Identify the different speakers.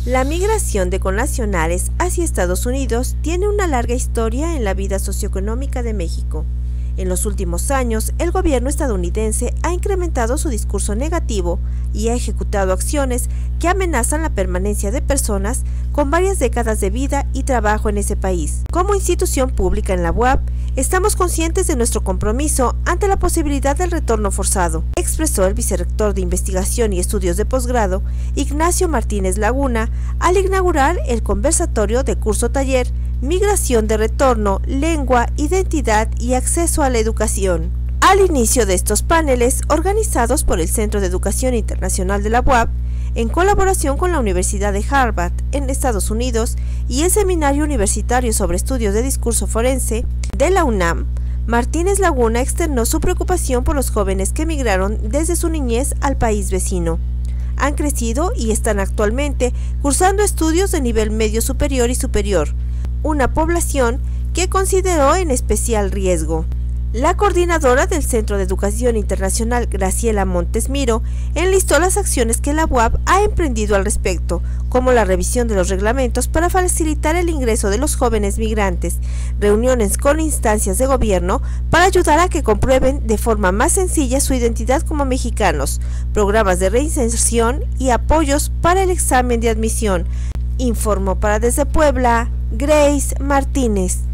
Speaker 1: La migración de connacionales hacia Estados Unidos tiene una larga historia en la vida socioeconómica de México. En los últimos años, el gobierno estadounidense ha incrementado su discurso negativo y ha ejecutado acciones que amenazan la permanencia de personas con varias décadas de vida y trabajo en ese país. Como institución pública en la UAP, estamos conscientes de nuestro compromiso ante la posibilidad del retorno forzado, expresó el vicerrector de Investigación y Estudios de Posgrado, Ignacio Martínez Laguna, al inaugurar el conversatorio de curso-taller Migración de Retorno, Lengua, Identidad y Acceso a la Educación. Al inicio de estos paneles, organizados por el Centro de Educación Internacional de la UAP, en colaboración con la Universidad de Harvard en Estados Unidos y el Seminario Universitario sobre Estudios de Discurso Forense de la UNAM, Martínez Laguna externó su preocupación por los jóvenes que emigraron desde su niñez al país vecino. Han crecido y están actualmente cursando estudios de nivel medio superior y superior, una población que consideró en especial riesgo. La coordinadora del Centro de Educación Internacional, Graciela Montes Miro, enlistó las acciones que la UAP ha emprendido al respecto, como la revisión de los reglamentos para facilitar el ingreso de los jóvenes migrantes, reuniones con instancias de gobierno para ayudar a que comprueben de forma más sencilla su identidad como mexicanos, programas de reinserción y apoyos para el examen de admisión, informó para Desde Puebla Grace Martínez.